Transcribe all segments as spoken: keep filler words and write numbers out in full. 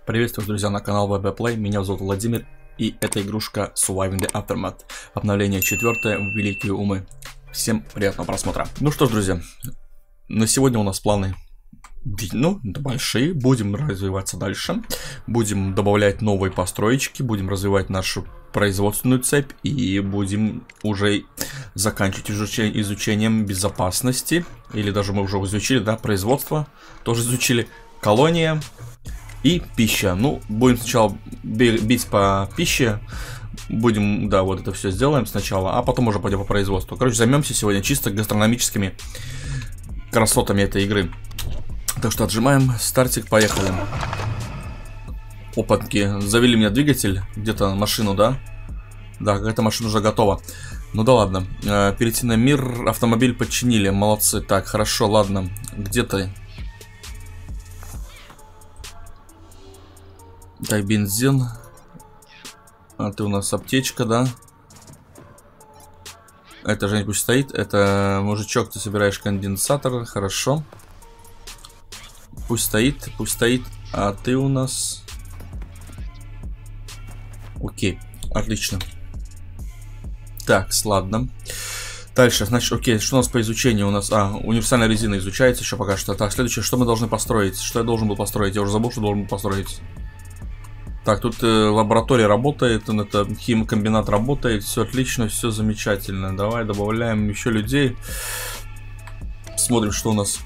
Приветствую, друзья, на канал ви би Play. Меня зовут Владимир, и это игрушка Surviving the Aftermath. Обновление четвертое в Великие Умы. Всем приятного просмотра. Ну что ж, друзья, на сегодня у нас планы, ну, большие. Будем развиваться дальше. Будем добавлять новые построечки, будем развивать нашу производственную цепь и будем уже заканчивать изучение, изучением безопасности. Или даже мы уже изучили, да, производство. Тоже изучили. Колония. И пища. Ну, будем сначала бить по пище. Будем, да, вот это все сделаем сначала, а потом уже пойдем по производству. Короче, займемся сегодня чисто гастрономическими красотами этой игры. Так что отжимаем стартик, поехали. Опаньки, завели меня двигатель, где-то машину, да? Да, какая-то машина уже готова. Ну да ладно, э, перейти на мир, автомобиль подчинили, молодцы. Так, хорошо, ладно, где ты? Так, бензин. А ты у нас аптечка, да? Это же пусть стоит. Это мужичок, ты собираешь конденсатор. Хорошо. Пусть стоит, пусть стоит. А ты у нас... Окей, отлично. Так, ладно. Дальше, значит, окей, что у нас по изучению? У нас, а, универсальная резина изучается еще пока что. Так, следующее, что мы должны построить? Что я должен был построить? Я уже забыл, что должен был построить. Так, тут э, лаборатория работает, это химкомбинат работает, все отлично, все замечательно. Давай добавляем еще людей. Смотрим, что у нас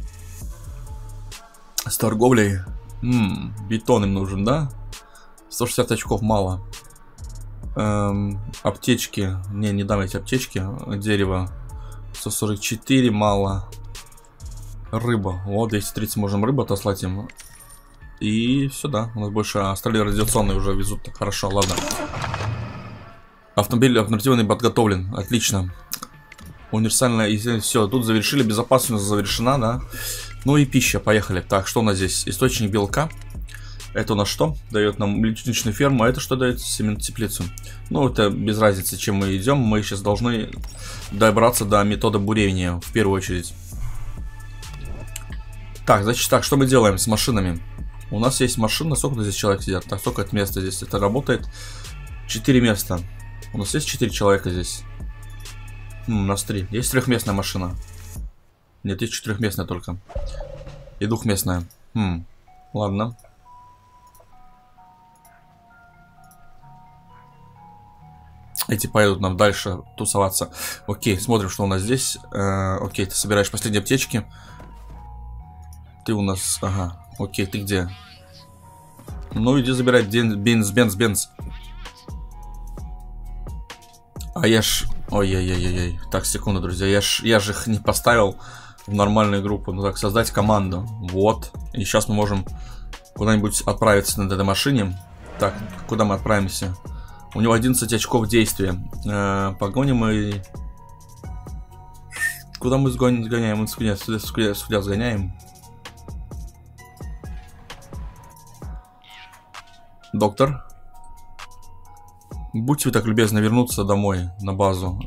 с торговлей. М-м, бетон им нужен, да? сто шестьдесят очков мало. Эм, аптечки. Не, не дам эти аптечки. Дерево. сто сорок четыре мало. Рыба. Вот, двести тридцать можем рыбу отослать им. И сюда. У нас больше остальные радиационные уже везут. Так, хорошо, ладно. Автомобиль автоматизированный подготовлен. Отлично. Универсальная. Все, тут завершили. Безопасность завершена, да. Ну и пища. Поехали. Так, что у нас здесь? Источник белка. Это у нас что? Дает нам личную ферму. А это что дает? Семенотеплицу. Ну, это без разницы, чем мы идем. Мы сейчас должны добраться до метода бурения. В первую очередь. Так, значит, так, что мы делаем с машинами? У нас есть машина, сколько здесь человек сидят? Так, сколько это место здесь? Это работает. Четыре места. У нас есть четыре человека здесь. Хм, у нас три. Есть трехместная машина? Нет, есть четырехместная только. И двухместная. Хм, ладно. Эти поедут нам дальше тусоваться. Окей, смотрим, что у нас здесь. Э, окей, ты собираешь последние аптечки. Ты у нас... Ага. Окей, ты где? Ну, иди забирать бенз, бенз, бенз. А я ж... Ой-ой-ой-ой. Так, секунду, друзья. Я ж, я же их не поставил в нормальную группу. Ну так, создать команду. Вот. И сейчас мы можем куда-нибудь отправиться на этой машине. Так, куда мы отправимся? У него одиннадцать очков действия. Э, погоним и... Куда мы сгоняем? Мы сюда, сюда, сюда, сюда сгоняем. Доктор, будьте вы так любезны вернуться домой, на базу.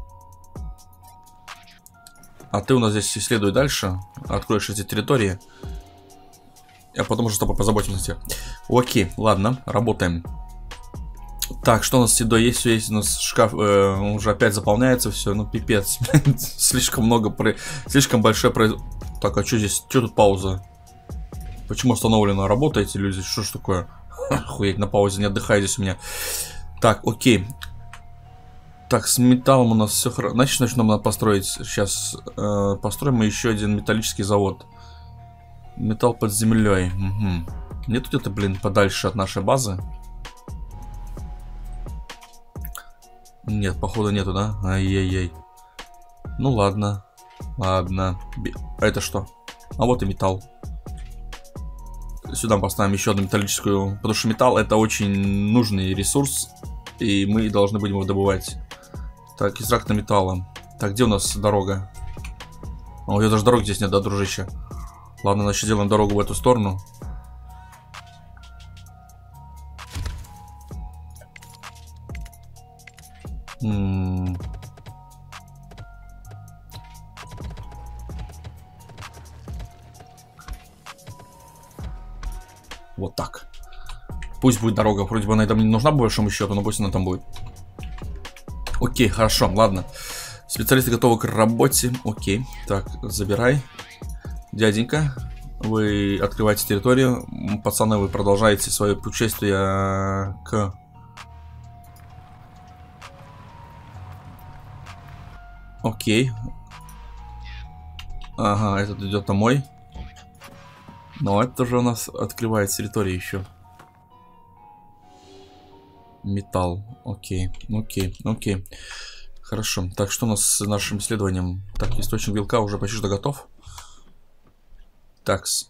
А ты у нас здесь исследуй дальше. Откроешь эти территории. А потом уже с тобой позаботимся. Окей, ладно, работаем. Так, что у нас с едой есть? Все есть, у нас шкаф э, уже опять заполняется все. Ну, пипец. Слишком много, про... слишком большое произ... Так, а что здесь? Что тут пауза? Почему остановлено? Работаете, люди? Что ж такое? Охуеть, на паузе, не отдыхай здесь у меня. Так, окей. Так, с металлом у нас все хорошо. Значит, значит, нам надо построить. Сейчас э, построим мы еще один металлический завод. Металл под землей. Угу. Нету где-то, блин, подальше от нашей базы? Нет, походу нету, да? Ай-яй-яй. Ну ладно. Ладно. А это что? А вот и металл. Сюда поставим еще одну металлическую, потому что металл это очень нужный ресурс, и мы должны будем его добывать. Так, экстракт металла. Так, где у нас дорога? О, у меня даже дороги здесь нет, да, дружище? Ладно, значит, делаем дорогу в эту сторону. М-м-м. Вот так. Пусть будет дорога. Вроде бы она там не нужна, по большому счету, но пусть она там будет. Окей, хорошо, ладно. Специалисты готовы к работе. Окей, так, забирай. Дяденька, вы открываете территорию. Пацаны, вы продолжаете свое путешествие к... Окей. Ага, этот идет домой. Но это же у нас открывает территорию еще. Металл. Окей, окей, окей. Хорошо. Так, что у нас с нашим исследованием? Так, источник белка уже почти что готов. Такс.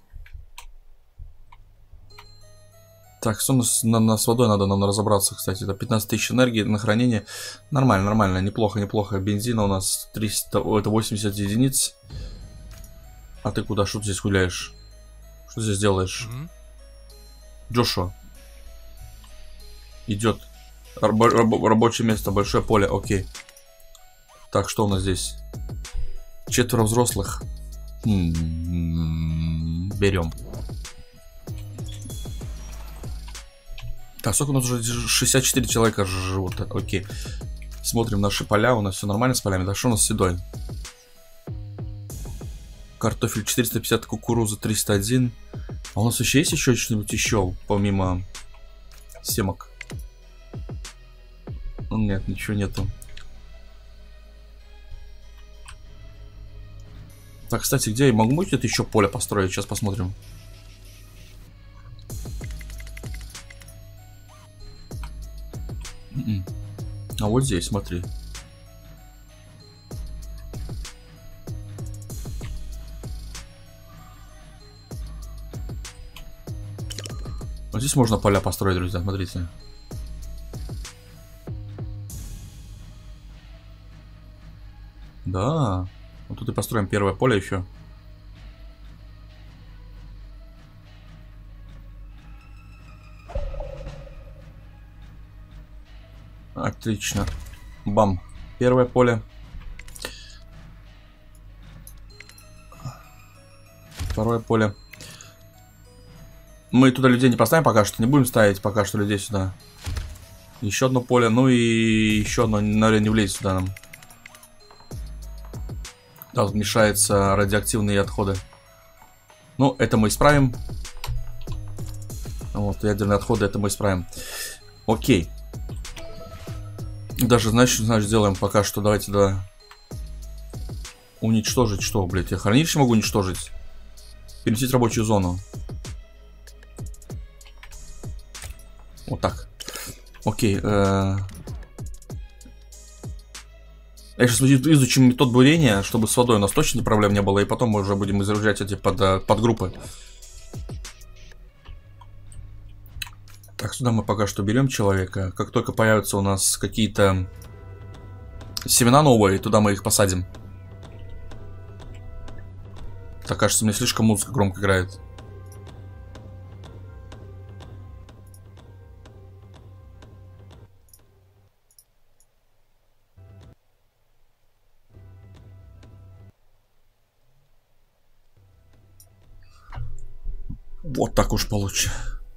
Так, что у нас на, на, с водой надо нам разобраться, кстати. Это пятнадцать тысяч энергии на хранение. Нормально, нормально. Неплохо, неплохо. Бензина у нас триста... О, это восемьдесят единиц. А ты куда? Что ты здесь гуляешь? Что здесь делаешь? Mm-hmm. Джошуа. Идет. Рабо рабо рабочее место, большое поле. Окей. Так, что у нас здесь? Четверо взрослых. М-м-м, берем. Так, сколько у нас уже? шестьдесят четыре человека живут. Окей. Смотрим наши поля. У нас все нормально с полями. Да, что у нас с едой? Картофель четыреста пятьдесят, кукуруза триста один. А у нас еще есть еще что-нибудь еще, помимо семок? Нет, ничего нету. Так, кстати, где я могу будет еще поле построить? Сейчас посмотрим. А вот здесь, смотри. Вот здесь можно поля построить, друзья, смотрите. Да. Вот тут и построим первое поле еще. Отлично. Бам. Первое поле. Второе поле. Мы туда людей не поставим пока что. Не будем ставить пока что людей сюда. Еще одно поле. Ну и еще одно, наверное, не влезет сюда нам. Да, тут мешаются радиоактивные отходы. Ну, это мы исправим. Вот, ядерные отходы, это мы исправим. Окей. Даже, значит, значит, сделаем пока что. Давайте, да. Уничтожить что, блядь? Я хранилище могу уничтожить? Переместить рабочую зону. Вот так. Окей. Э Я сейчас изучим метод бурения, чтобы с водой у нас точно проблем не было. И потом мы уже будем изучать эти под, подгруппы. Так, сюда мы пока что берем человека. Как только появятся у нас какие-то семена новые, туда мы их посадим. Так, кажется, мне слишком музыка громко играет. Вот так уж получше.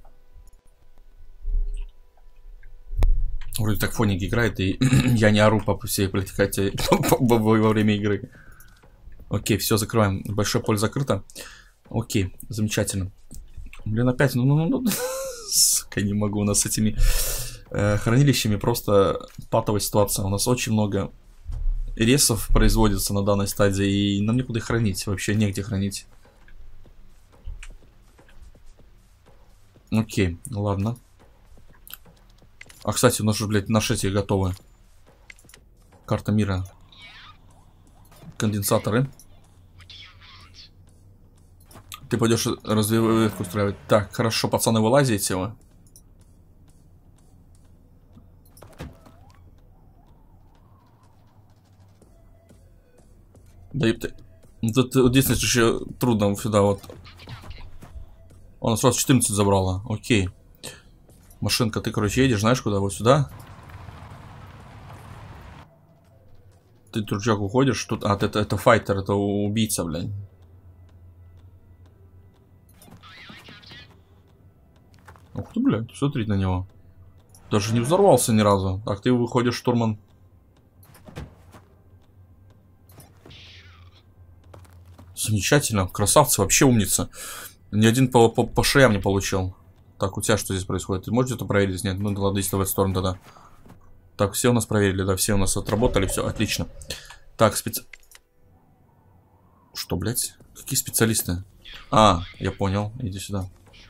Вроде так фоник играет, и я не ору по всей политикате во время игры. Окей, все, закрываем. Большое поле закрыто. Окей, замечательно. Блин, опять, ну, ну, ну, сука, не могу. У нас с этими э, хранилищами просто патовая ситуация. У нас очень много ресов производится на данной стадии, и нам некуда их хранить. Вообще негде хранить. Окей, ладно. А, кстати, у нас же, блядь, наши эти готовы. Карта мира. Конденсаторы. Ты пойдешь разведку устраивать. Так, хорошо, пацаны, вылазите вы. Да еб ты. Тут вот здесь еще трудно сюда вот. Он сразу четырнадцать забрала. Окей. Машинка, ты, короче, едешь, знаешь куда? Вот сюда. Ты, тручок, уходишь. Тут... А, это, это файтер, это убийца, блядь. Ух ты, блядь, смотри на него. Даже не взорвался ни разу. Так, ты выходишь, штурман. Замечательно, красавцы, вообще умница. Ни один по, по, по шеям не получил. Так, у тебя что здесь происходит? Ты можешь это проверить? Нет, ну ладно, если в эту сторону тогда. Так, все у нас проверили, да, все у нас отработали, все, отлично. Так, специ... Что, блядь? Какие специалисты? А, я понял, иди сюда.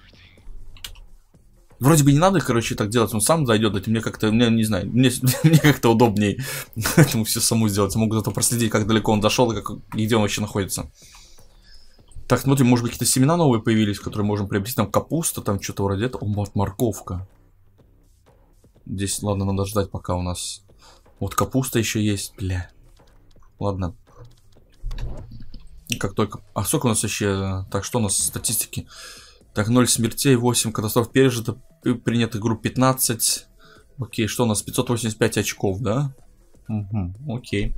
Вроде бы не надо, короче, так делать, он сам зайдет, это мне как-то, мне не знаю, мне, мне как-то удобнее. Поэтому все саму сделать. Я могу зато проследить, как далеко он зашел и, как, и где он вообще находится. Так, смотрим, может быть, какие-то семена новые появились, которые можем приобрести. Там капуста, там что-то вроде этого. О, вот морковка. Здесь, ладно, надо ждать, пока у нас... Вот капуста еще есть, бля. Ладно. Как только... А сколько у нас еще... Так, что у нас статистики? Так, ноль смертей, восемь катастроф пережито, принятых групп пятнадцать. Окей, что у нас? пятьсот восемьдесят пять очков, да? Угу, окей.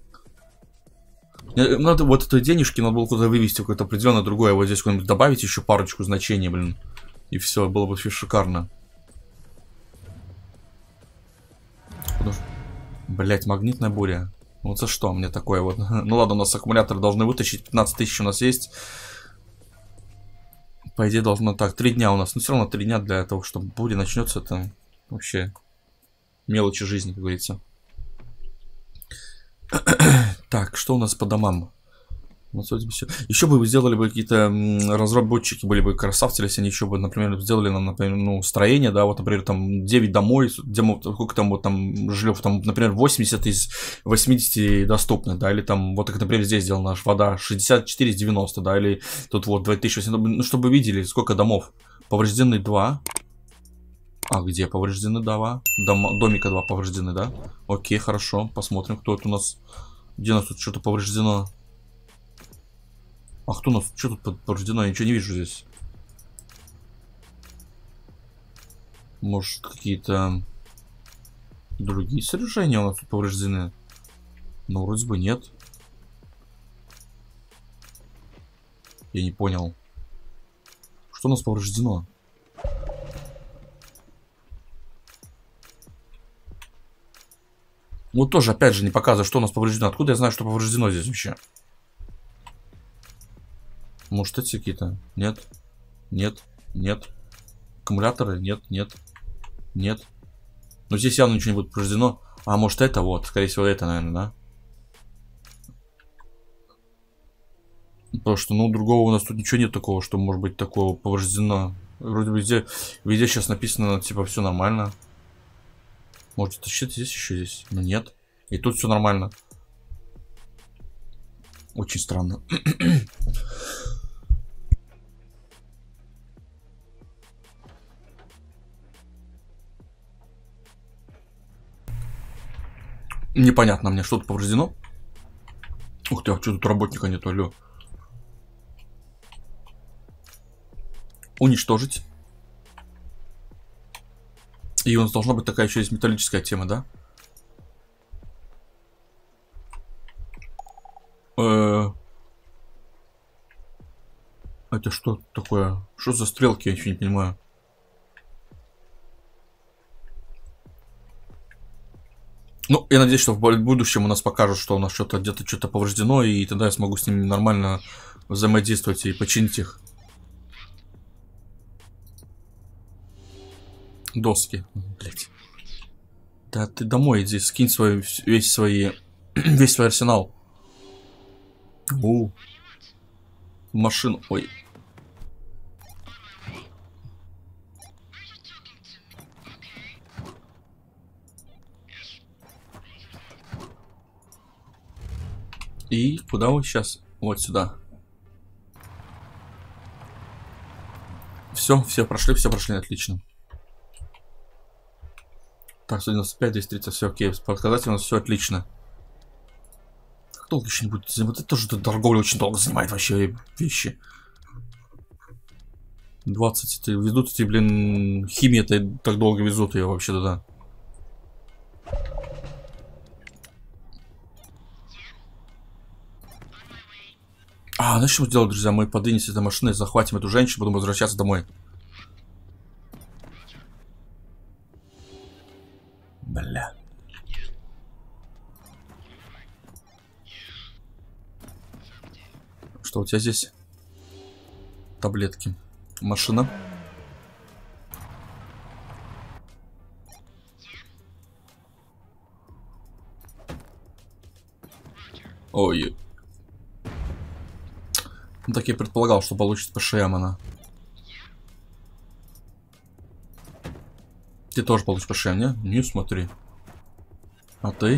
Надо вот этой денежки надо было куда-то вывести, в какое-то определенное другое. Вот здесь куда-нибудь добавить еще парочку значений, блин. И все, было бы вообще шикарно. Блять, магнитная буря. Вот за что мне такое вот? Ну ладно, у нас аккумуляторы должны вытащить. пятнадцать тысяч у нас есть. По идее должно так. Три дня у нас. Но все равно три дня для того, чтобы буря начнется. Это вообще мелочи жизни, как говорится. Так, что у нас по домам? Вот, все. Еще бы вы сделали бы какие-то разработчики, были бы красавцы, если они еще бы, например, сделали нам, например, ну, строение, да, вот, например, там девять домой, сколько там вот там жильев, там, например, восемьдесят из восьмидесяти доступны, да, или там, вот, как, например, здесь сделана наша вода, шестьдесят четыре из девяноста, да, или тут вот две тысячи, ну, чтобы вы видели, сколько домов. Повреждены два. А, где повреждены два? Дом, домика два повреждены, да? Окей, хорошо, посмотрим, кто это у нас, где у нас тут что-то повреждено. А кто у нас? Что тут повреждено? Я ничего не вижу здесь. Может, какие-то другие сооружения у нас тут повреждены? Ну, вроде бы нет. Я не понял. Что у нас повреждено? Вот тоже, опять же, не показывает, что у нас повреждено. Откуда я знаю, что повреждено здесь вообще? Может, эти какие-то? Нет. Нет. Нет. Аккумуляторы? Нет. Нет. Нет. Но здесь явно ничего не будет повреждено. А может это вот. Скорее всего это, наверное, да? Потому что, ну, другого у нас тут ничего нет такого, что может быть такого повреждено. Вроде бы везде, везде сейчас написано, типа, все нормально. Может, это что-то здесь еще здесь? Но нет. И тут все нормально. Очень странно. Непонятно мне, что тут повреждено. Ух ты, а что тут работника нету, алло. Уничтожить. И у нас должна быть такая еще есть металлическая тема, да? Э-э- Это что такое? Что за стрелки? Я ничего не понимаю. Ну, я надеюсь, что в будущем у нас покажут, что у нас что-то где-то что-то повреждено, и тогда я смогу с ними нормально взаимодействовать и починить их. Доски. Блять. Да ты домой иди, скинь свой, весь, свои, весь свой арсенал. У. Машину. Ой. И куда вы сейчас? Вот сюда. Все, все прошли, все прошли, отлично. Так, сто девяносто пять, двести тридцать, все окей. Показатель у нас все отлично. Как долго еще не будет? Вот это тоже торговля очень долго занимает вообще вещи. двадцать, это везут эти, блин, химия-то так долго везут ее вообще туда. А, ну что делать, друзья? Мы подвинемся до машины, захватим эту женщину, будем возвращаться домой. Бля. Что у тебя здесь? Таблетки. Машина. Ой. Ну, так я предполагал, что получит по шеям она. Ты тоже получишь по шеям, не? Не смотри. А ты?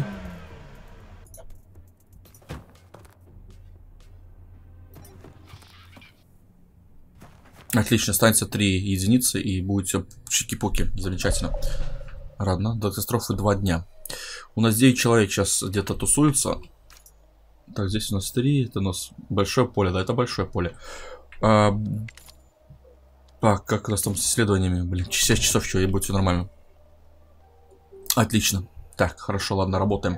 Отлично, останется три единицы и будет все чики-пуки. Замечательно. Радно. До катастрофы два дня. У нас девять человек сейчас где-то тусуются. Так, здесь у нас три. Это у нас большое поле. Да, это большое поле. А, так, как у нас там с исследованиями? Блин, шесть часов еще, и будет все нормально. Отлично. Так, хорошо, ладно, работаем.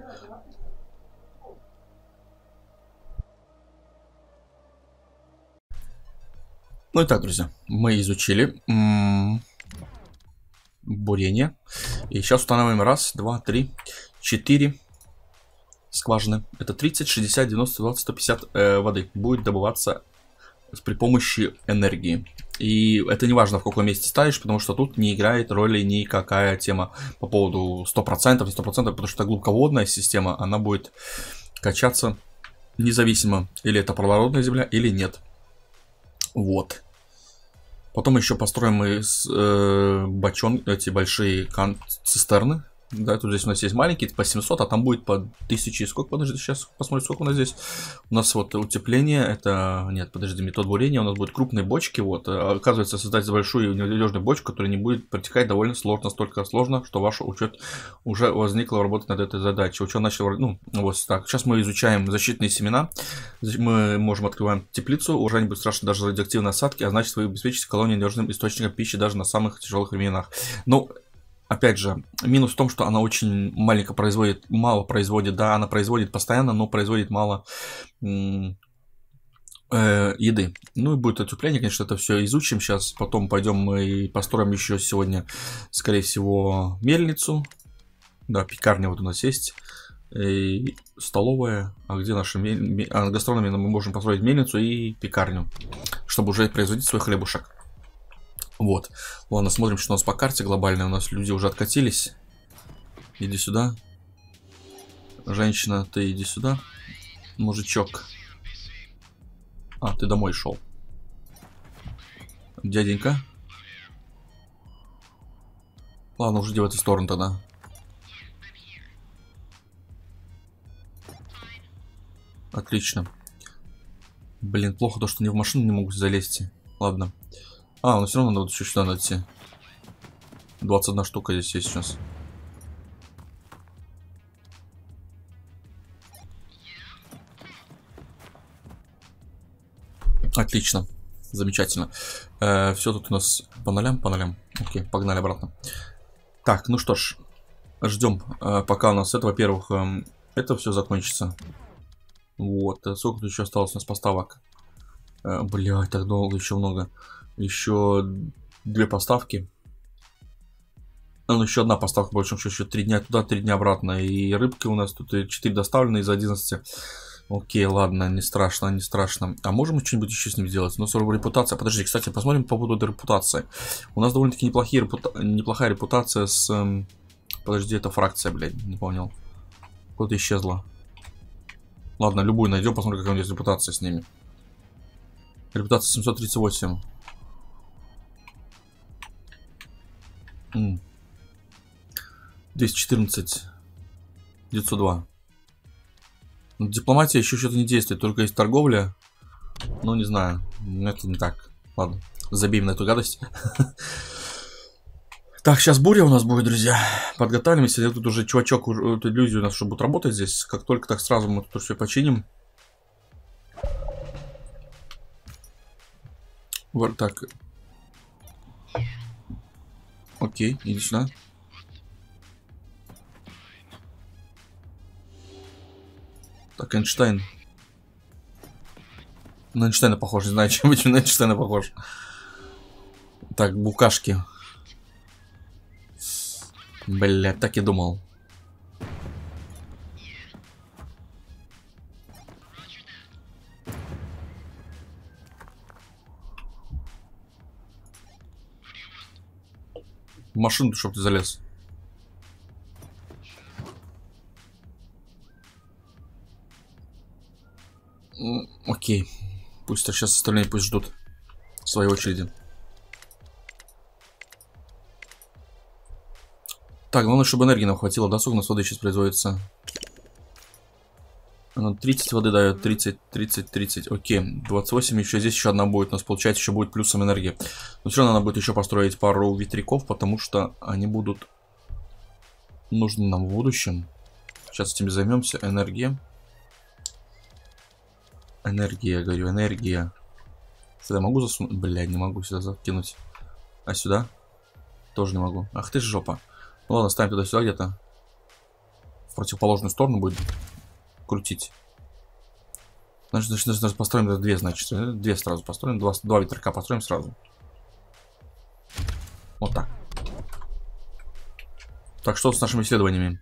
Ну и так, друзья, мы изучили м-м, бурение. И сейчас устанавливаем раз, два, три, четыре скважины. Это тридцать, шестьдесят, девяносто, двадцать, сто пятьдесят э, воды. Будет добываться при помощи энергии. И это не важно, в каком месте ставишь, потому что тут не играет роли никакая тема по поводу сто процентов, не сто процентов, потому что глубоководная система, она будет качаться независимо, или это плодородная земля, или нет. Вот. Потом еще построим мы э, бочон, эти большие цистерны. Да, тут здесь у нас есть маленькие, по семьсот, а там будет по тысяче. Сколько, подожди, сейчас посмотрим, сколько у нас здесь. У нас вот утепление, это, нет, подожди, метод бурения, у нас будут крупные бочки, вот. Оказывается, создать большую надежную бочку, которая не будет протекать довольно сложно, настолько сложно, что ваш учет уже возникла работать над этой задачей. Учет начал, ну, вот так. Сейчас мы изучаем защитные семена. Мы можем открываем теплицу, уже не будет страшно даже радиоактивные осадки, а значит, вы обеспечите колонию надежным источником пищи даже на самых тяжелых временах. Ну, опять же, минус в том, что она очень маленько производит, мало производит, да, она производит постоянно, но производит мало э, еды. Ну и будет отопление, конечно, это все изучим сейчас, потом пойдем мы и построим еще сегодня, скорее всего, мельницу, да, пекарня вот у нас есть, и столовая, а где наши мель... а, гастрономи, мы можем построить мельницу и пекарню, чтобы уже производить свой хлебушек. Вот. Ладно, смотрим, что у нас по карте глобальной. У нас люди уже откатились. Иди сюда. Женщина, ты иди сюда. Мужичок. А, ты домой шел. Дяденька. Ладно, уже иди в эту сторону тогда. Отлично. Блин, плохо то, что они в машину не могут залезть. Ладно. А, но все равно надо еще сюда найти. двадцать одна штука здесь есть сейчас. Отлично. Замечательно. Э, все тут у нас по нолям, по нолям. Окей, погнали обратно. Так, ну что ж. Ждем, э, пока у нас это, во-первых, э, это все закончится. Вот. Сколько тут еще осталось у нас поставок? Э, Блядь, так долго, еще много. Еще две поставки. Ну, еще одна поставка, больше еще три дня туда, три дня обратно. И рыбки у нас тут четыре доставлены из одиннадцати. Окей, ладно, не страшно, не страшно. А можем что-нибудь еще с ним сделать? У нас репутация. Подожди, кстати, посмотрим по поводу репутации. У нас довольно-таки неплохие репута... неплохая репутация с... Подожди, это фракция, блядь, не понял. Куда-то исчезла. Ладно, любую найдем, посмотрим, какая у нас репутация с ними. Репутация семьсот тридцать восемь. двести четырнадцать. девятьсот два. Дипломатия еще что-то не действует, только есть торговля. Ну, не знаю. Это не так. Ладно, забей на эту гадость. Так, сейчас буря у нас будет, друзья. Подготавливаемся. Тут уже чувачок, тут люди у нас что будут работать здесь. Как только так сразу мы тут все починим. Вот так. Окей, иди сюда. Так, Эйнштейн. На Эйнштейна похож, не знаю, чем на Эйнштейна похож. Так, букашки. Блядь, так и думал. В машину, чтобы ты залез. Окей. Пусть сейчас остальные пусть ждут в своей очереди. Так, главное, чтобы энергии нам хватило. Да, сколько у нас воды сейчас производится? тридцать воды дает, тридцать, тридцать, тридцать. Окей, двадцать восемь, еще здесь еще одна будет. У нас, получается, еще будет плюсом энергии. Но все равно надо будет еще построить пару ветряков, потому что они будут нужны нам в будущем. Сейчас этим займемся. Энергия. Энергия, говорю, энергия. Сюда могу засунуть? Бля, не могу сюда закинуть. А сюда? Тоже не могу. Ах ты ж жопа. Ну ладно, ставим туда-сюда где-то. В противоположную сторону будет крутить. Значит, значит, значит построим две, значит. Две сразу построим. Два, два ветряка построим сразу. Вот так. Так, что с нашими исследованиями?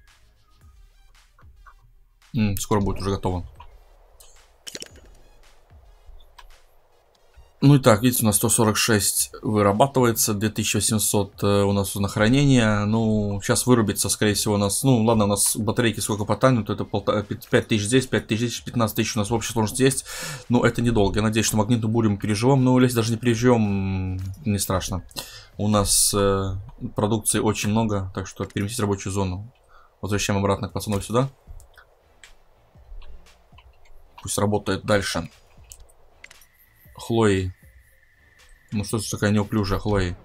М -м, скоро будет уже готово. Ну и так, видите, у нас сто сорок шесть вырабатывается, две тысячи восемьсот э, у нас на хранение. Ну, сейчас вырубится, скорее всего, у нас... Ну, ладно, у нас батарейки сколько потянут, это пять тысяч здесь, пять тысяч, пятнадцать тысяч у нас в общей сложности есть. Но это недолго. Я надеюсь, что магнитную бурю мы переживем. Но если даже не переживем, не страшно. У нас э, продукции очень много, так что переместить рабочую зону. Возвращаем обратно к пацанов сюда. Пусть работает дальше. Хлои. Ну что ж такая неуклюжая Хлои.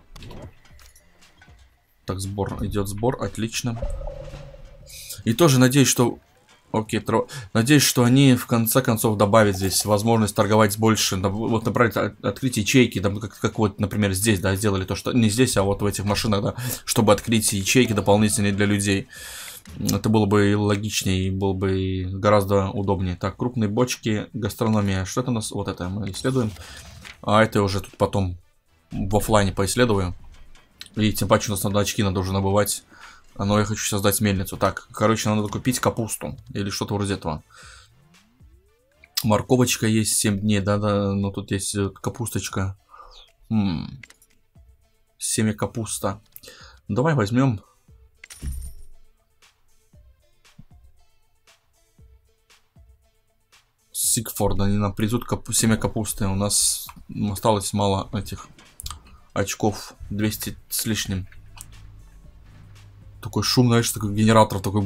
Так, сбор. Идет сбор. Отлично. И тоже надеюсь, что... Окей, тро... надеюсь, что они в конце концов добавят здесь возможность торговать больше. Вот, например, открыть ячейки, да, как, как вот, например, здесь, да, сделали то, что... Не здесь, а вот в этих машинах, да, чтобы открыть ячейки дополнительные для людей. Это было бы и логичнее, и было бы и гораздо удобнее. Так, крупные бочки, гастрономия. Что это у нас? Вот это мы исследуем. А это уже тут потом в офлайне поисследую. И тем паче у нас надо очки, надо уже набывать. Но я хочу создать мельницу. Так, короче, надо купить капусту. Или что-то вроде этого. Морковочка есть семь дней, да-да. Но тут есть капусточка. М -м. Семя капуста. Давай возьмем... Сигфорда, они нам придут капу семя капусты. У нас осталось мало этих очков. двести с лишним. Такой шум, знаешь, такой генератор, такой...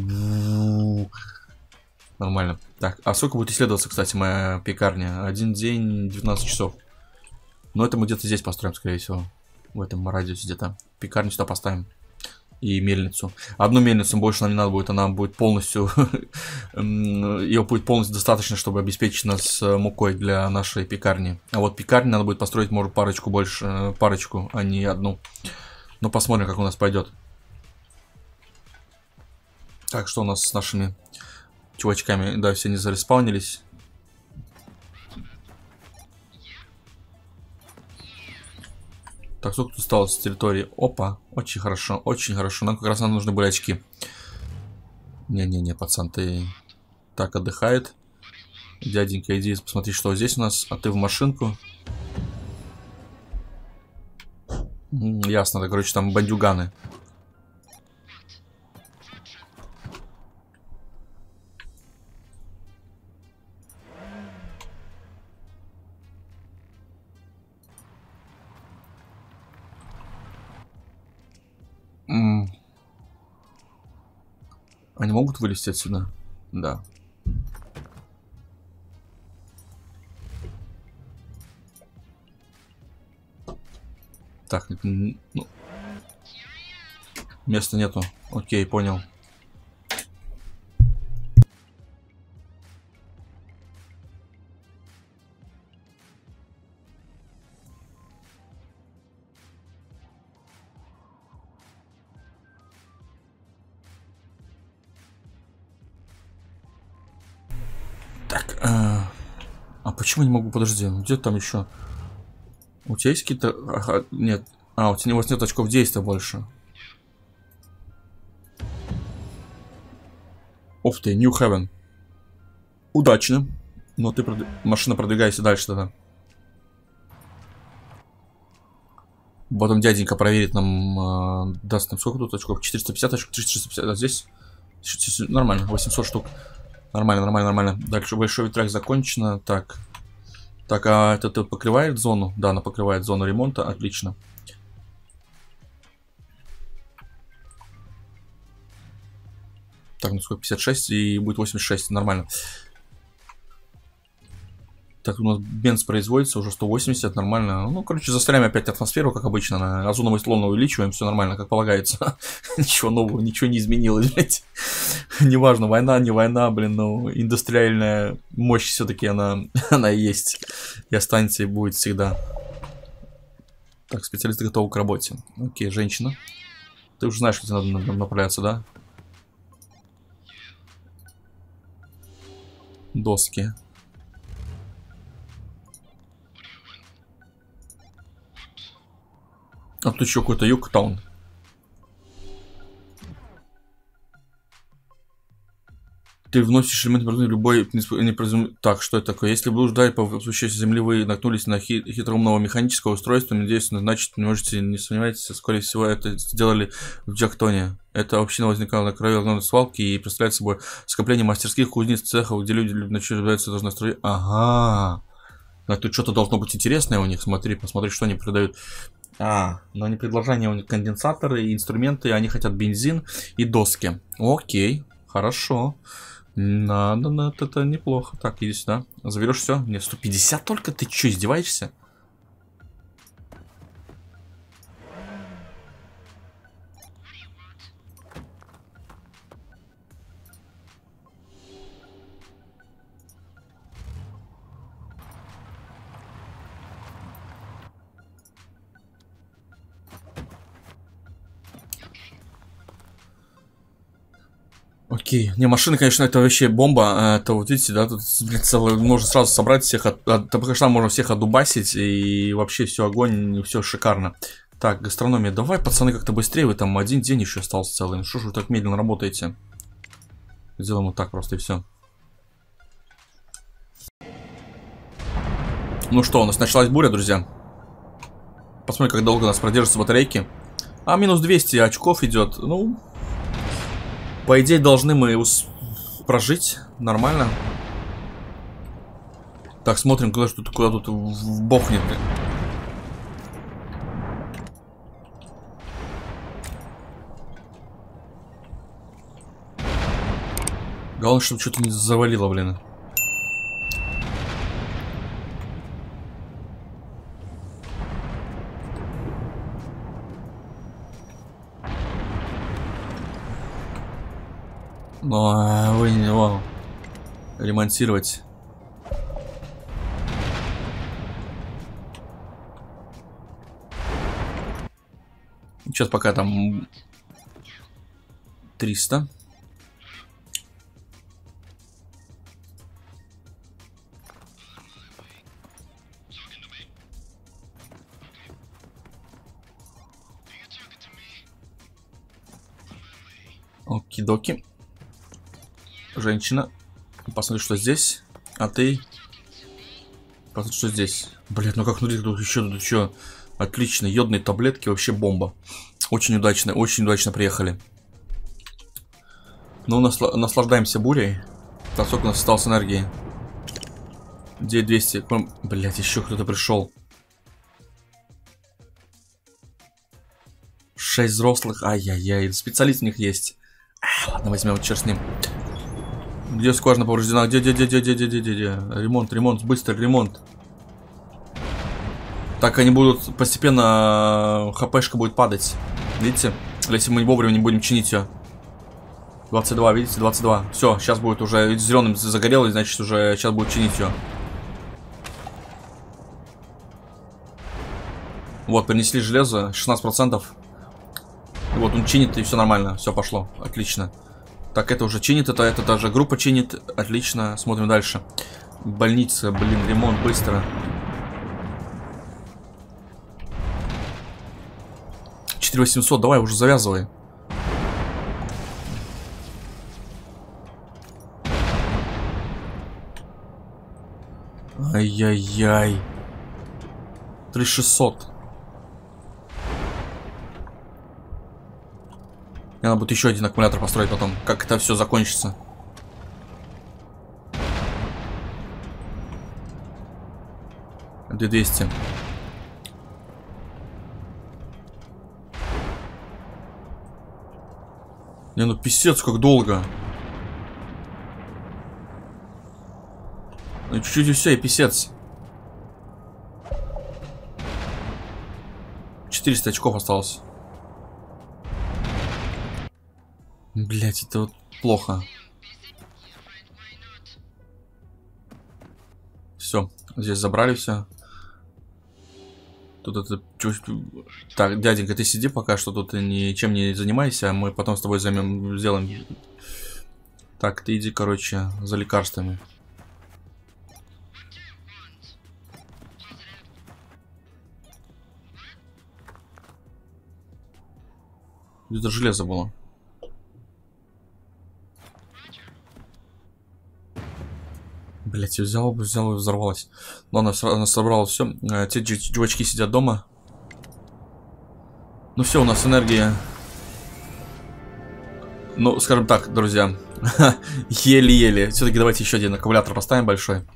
Нормально. Так, а сколько будет исследоваться, кстати, моя пекарня? Один день, девятнадцать часов. Но это мы где-то здесь построим, скорее всего. В этом радиусе где-то. Пекарню сюда поставим. И мельницу. Одну мельницу больше нам не надо будет, она будет полностью, ее будет полностью достаточно, чтобы обеспечить нас мукой для нашей пекарни. А вот пекарни надо будет построить, может, парочку больше, парочку, а не одну. Но посмотрим, как у нас пойдет. Так, что у нас с нашими чувачками? Да, все не зареспаунились. Так, сколько тут осталось с территории? Опа, очень хорошо, очень хорошо. Нам как раз нам нужны были очки. Не-не-не, пацан, ты так отдыхает. Дяденька, иди посмотри, что здесь у нас. А ты в машинку. Ясно, да, короче, там бандюганы. М Они могут вылезти отсюда? Да. Так, ну, места нету. Окей, понял. Так, а, а почему не могу? Подожди, где там еще? У тебя есть какие-то... Ага, нет. А, у тебя у вас нет очков действия больше. Оф ты, New Haven. Удачно. Но ты прод... машина продвигайся дальше тогда. Потом дяденька проверит нам, э, даст нам сколько тут очков? четыреста пятьдесят очков, триста пятьдесят, а здесь нормально, восемьсот штук. Нормально, нормально, нормально. Дальше большой ветряк закончено. Так. Так, а это покрывает зону? Да, она покрывает зону ремонта. Отлично. Так, ну сколько? пятьдесят шесть и будет восемьдесят шесть. Нормально. Так, у нас бенз производится уже сто восемьдесят, нормально. Ну, короче, застряем опять атмосферу, как обычно. На озоновый слой увеличиваем, все нормально, как полагается. Ничего нового, ничего не изменилось, блядь. Неважно, война, не война, блин, ну, индустриальная мощь все-таки она, она есть. И останется и будет всегда. Так, специалисты готовы к работе. Окей, женщина. Ты уже знаешь, где надо направляться, да? Доски. А тут еще какой-то Югтаун. Ты вносишь элемент любой непроизум... Так, что это такое? Если блуждая по существу земли, вы наткнулись на хит... хитроумного механического устройства, надеюсь, значит, не можете, не сомневайтесь, скорее всего, это сделали в Джактоне. Эта община возникала на краю огромной свалки и представляет собой скопление мастерских кузнец, цехов, где люди начинаются должны строить. Ага. А тут что-то должно быть интересное у них. Смотри, посмотри, что они продают. А, но они предложения у них конденсаторы и инструменты, они хотят бензин и доски. Окей, хорошо. Надо, надо, это неплохо. Так, иди сюда. Заберешь все? Нет, сто пятьдесят только? Ты что, издеваешься? Окей. Не, машина, конечно, это вообще бомба. Это вот видите, да, тут, блин, целое, можно сразу собрать всех, от, от, конечно, можно всех одубасить, и вообще все огонь, все шикарно. Так, гастрономия. Давай, пацаны, как-то быстрее, вы там один день еще остался целый. Ну что ж вы так медленно работаете? Сделаем вот так просто и все. Ну что, у нас началась буря, друзья. Посмотрим, как долго у нас продержатся батарейки. А, минус двести очков идет. Ну... По идее, должны мы прожить нормально. Так, смотрим, куда тут, куда тут бохнет. Главное, чтобы что-то не завалило, блин. Но вы не его ремонтировать. Сейчас пока там триста. Оки-доки. Женщина. Посмотри, что здесь. А ты... Посмотри, что здесь. Блять, ну как внутри тут еще, тут еще... Отлично, йодные таблетки, вообще бомба. Очень удачно, очень удачно приехали. Ну, насла наслаждаемся бурей. Так, сколько у нас осталось энергии? девять двести. Блять, еще кто-то пришел. шесть взрослых. Ай-яй-яй, специалист у них есть. А, ладно, возьмем, черт с ним. Где скважина повреждена? Где, где, где, где, где, где, где, где? Ремонт, ремонт, быстро ремонт. Так они будут постепенно, хпшка будет падать. Видите? Если мы вовремя не будем чинить ее. двадцать два, видите? двадцать два. Все, сейчас будет уже зеленым загорелый, значит уже сейчас будет чинить ее. Вот, принесли железо, шестнадцать процентов. Вот он чинит, и все нормально. Все пошло. Отлично. Так, это уже чинит, это, это даже группа чинит. Отлично. Смотрим дальше. Больница, блин, ремонт быстро. четыре восемьсот, давай уже завязывай. Ай-яй-яй. три шестьсот. Мне надо будет еще один аккумулятор построить потом. Как это все закончится. две двести. Не, ну писец, как долго. Ну чуть-чуть и все, и писец. четыреста очков осталось. Блять, это вот плохо. Все, здесь забрали все. Тут это... Так, дяденька, ты сиди пока что тут ничем не занимайся, а мы потом с тобой займем, сделаем. Так, ты иди, короче, за лекарствами. Где-то железо было. Блять, я взял, взял и взорвалась. Ладно, она собрала все. Те чувачки сидят дома. Ну все, у нас энергия. Ну, скажем так, друзья. Еле-еле. Все-таки давайте еще один аккумулятор поставим большой.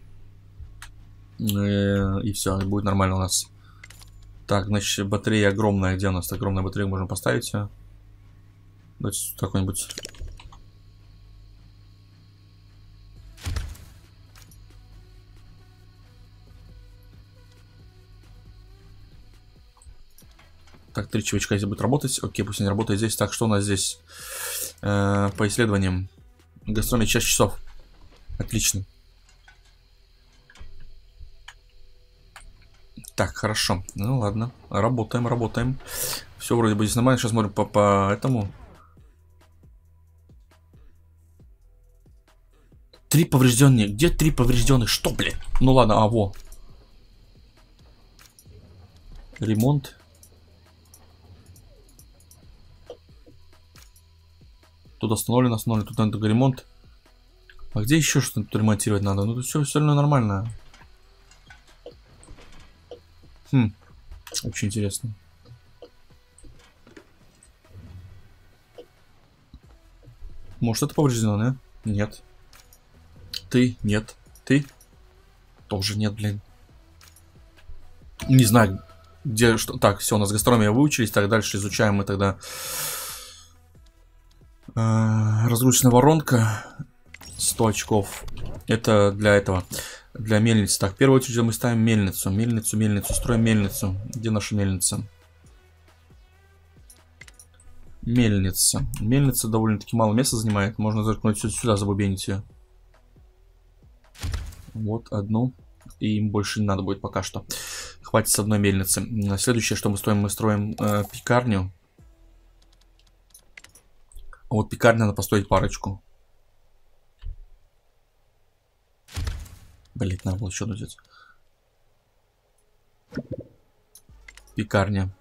И все, будет нормально у нас. Так, значит, батарея огромная. Где у нас огромная батарея? Можем поставить все. Давайте какой-нибудь. Так, три чувачка здесь будет работать. Окей, пусть они работают здесь. Так, что у нас здесь? Э, по исследованиям. Гастрономия шесть часов. Отлично. Так, хорошо. Ну ладно. Работаем, работаем. Все вроде бы здесь нормально. Сейчас смотрим по, по этому. Три поврежденные. Где три поврежденных? Что, блин? Ну ладно, а во. Ремонт. Тут остановлено, остановлено. Тут надо ремонт. А где еще что-то ремонтировать надо? Ну тут все, все равно нормально. Хм. Очень интересно. Может, это повреждено, да? Нет. Ты? Нет. Ты? Тоже нет, блин. Не знаю, где что. Так, все, у нас гастрономия выучились. Так, дальше изучаем мы тогда. Разручная воронка. сто очков. Это для этого. Для мельницы. Так, в первую очередь мы ставим мельницу. Мельницу, мельницу. Строим мельницу. Где наша мельница? Мельница. Мельница довольно-таки мало места занимает. Можно заткнуть сюда, забубенить ее. Вот одну. И им больше не надо будет пока что. Хватит с одной мельницы. Следующее, что мы строим, мы строим э, пекарню. А вот пекарню надо построить парочку. Блин, надо было еще одну взять. Пекарня.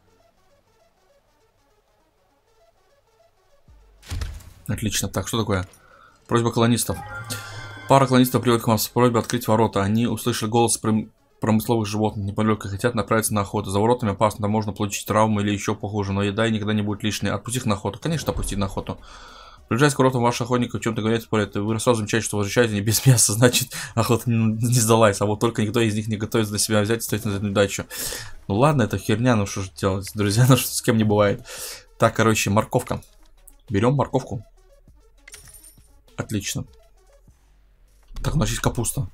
Отлично. Так, что такое? Просьба колонистов. Пара колонистов приводит к вам с просьбой открыть ворота. Они услышали голос промысловых животных неподалеку и хотят направиться на охоту. За воротами опасно, там можно получить травму или еще похуже, но еда никогда не будет лишней. Отпусти их на охоту. Конечно, отпустить на охоту. Приближаясь к воротам, ваши охотники о чем-то говорят, спорят, и вы сразу замечаете, что возвращаете не без мяса, значит, охота не, не сдалась, а вот только никто из них не готовится для себя взять и стоит на удачу. Ну ладно, это херня, ну что же делать, друзья, ну что с кем не бывает. Так, короче, морковка. Берем морковку. Отлично. Так, у нас есть капуста.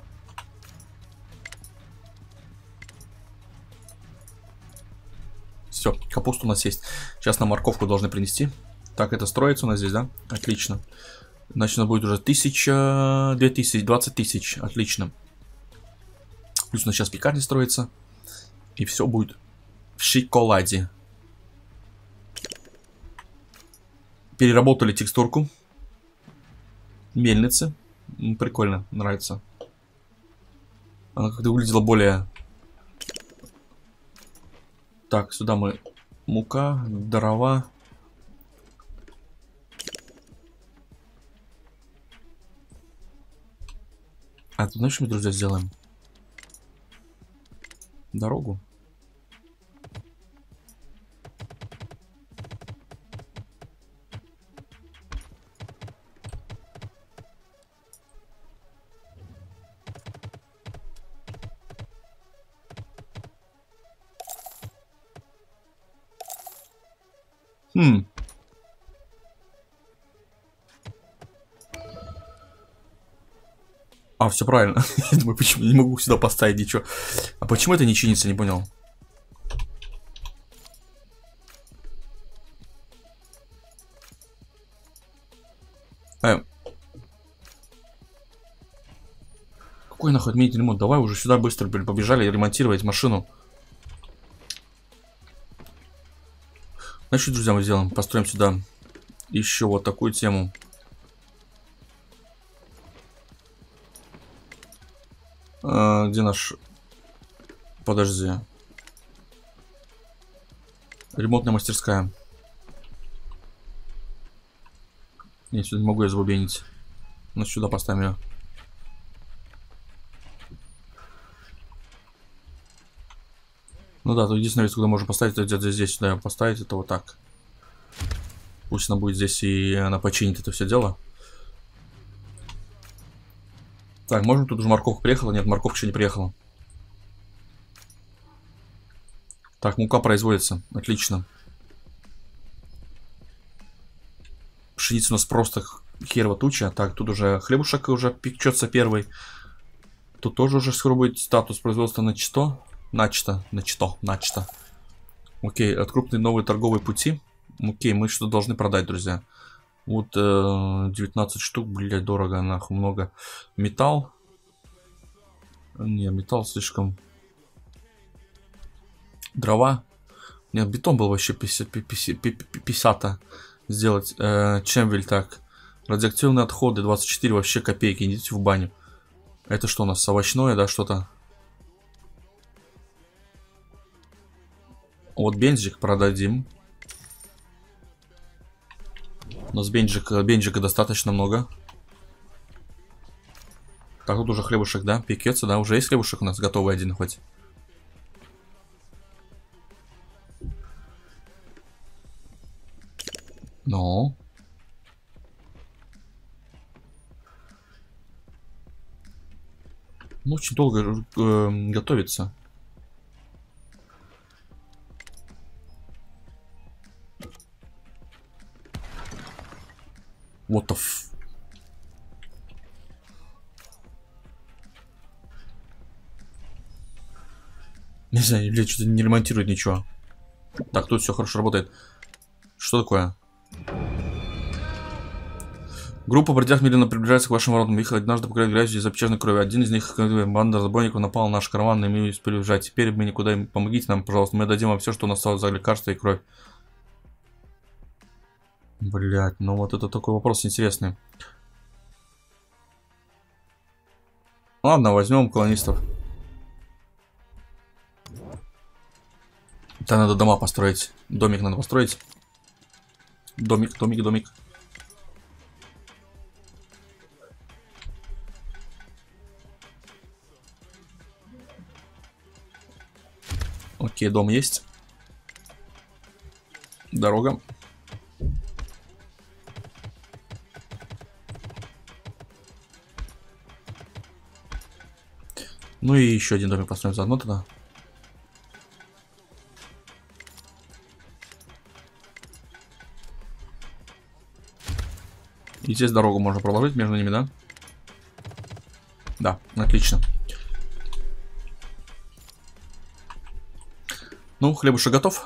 Все, капуста у нас есть. Сейчас нам морковку должны принести. Так, это строится у нас здесь, да? Отлично. Значит, у нас будет уже тысяча, две тысячи, двадцать тысяч. Отлично. Плюс у нас сейчас пекарня строится. И все будет в шоколаде. Переработали текстурку. Мельницы. Прикольно, нравится. Она как-то выглядела более... Так, сюда мы... Мука, дрова... А тут знаешь, что мы, друзья, сделаем? Дорогу. Хм. А, все правильно. Я думаю, почему не могу сюда поставить ничего. А почему это не чинится, не понял. Э. Какой нахуй отменить ремонт? Давай уже сюда быстро побежали ремонтировать машину. Значит, друзья, мы сделаем, построим сюда еще вот такую тему. А, где наш... Подожди. Ремонтная мастерская. Нет, сюда не могу я забубенить. Ну, сюда поставим ее. Ну да, тут единственное место, куда можно поставить, это где-то здесь, сюда поставить, это вот так. Пусть она будет здесь, и она починит это все дело. Так, можно тут уже морковка приехала? Нет, морковка еще не приехала. Так, мука производится. Отлично. Пшеница у нас просто херова туча. Так, тут уже хлебушек уже печется первый. Тут тоже уже скоро будет статус производства начато. Начато, начато, начато. Окей, от крупные новые торговые пути. Окей, мы что-то должны продать, друзья. Вот э, девятнадцать штук, блядь, дорого, нахуй, много. Металл. Не, металл слишком. Дрова. Нет, бетон был вообще пятьдесят сделать. Э, Чемвель, так. Радиоактивные отходы двадцать четыре, вообще копейки, идите в баню. Это что у нас, овощное, да, что-то? Вот бензик продадим. У нас бензика, бензика достаточно много. Так, тут уже хлебушек, да, пекется, да, уже есть хлебушек у нас, готовый один хоть. Ну. Ну, очень долго э, готовится. What the f... Не знаю, блядь, что-то не ремонтирует ничего. Так, тут все хорошо работает. Что такое? Группа бродяг медленно приближается к вашим воротам. Их однажды покрыли грязью из-за печерной крови. Один из них, банда разбойников, напал на наш караван, и мы успели бежать. Теперь мы никуда им... Помогите нам, пожалуйста. Мы дадим вам все, что у нас осталось за лекарства и кровь. Блять, ну вот это такой вопрос интересный. Ладно, возьмем колонистов. Да, надо дома построить. Домик надо построить. Домик, домик, домик. Окей, дом есть. Дорога. Ну и еще один домик построим заодно тогда. И здесь дорогу можно проложить между ними, да? Да, отлично. Ну, хлебушек готов?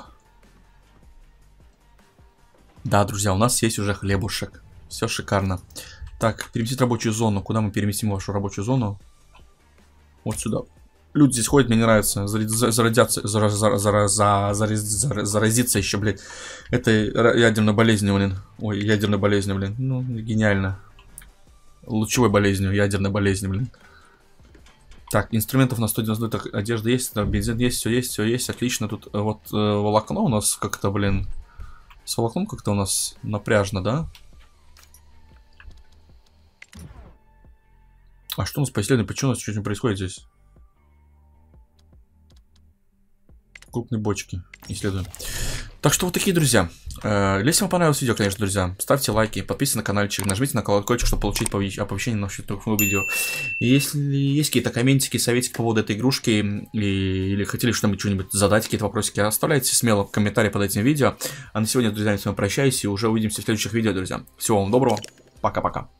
Да, друзья, у нас есть уже хлебушек. Все шикарно. Так, переместить рабочую зону. Куда мы переместим вашу рабочую зону? Вот сюда. Люди здесь ходят, мне не нравится. Заразятся, заразиться еще, блядь. Это ядерной болезнью, блин. Ой, ядерной болезнью, блин. Ну, гениально. Лучевой болезнью, ядерной болезнью, блин. Так, инструментов на сто девяносто, так, одежда есть, да, бензин есть, все есть, все есть, отлично. Тут вот э, волокно у нас как-то, блин, с волокном как-то у нас напряжно, да? А что у нас по исследованию? Почему у нас что-то происходит здесь? Крупные бочки исследуем. Так что вот такие, друзья. Если вам понравилось видео, конечно, друзья, ставьте лайки, подписывайтесь на каналчик, нажмите на колокольчик, чтобы получить оповещение на новых видео. И если есть какие-то комментики, советики по поводу этой игрушки, или, или хотели что-нибудь, что-нибудь задать, какие-то вопросики, оставляйте смело в комментарии под этим видео. А на сегодня, друзья, я с вами прощаюсь и уже увидимся в следующих видео, друзья. Всего вам доброго, пока-пока.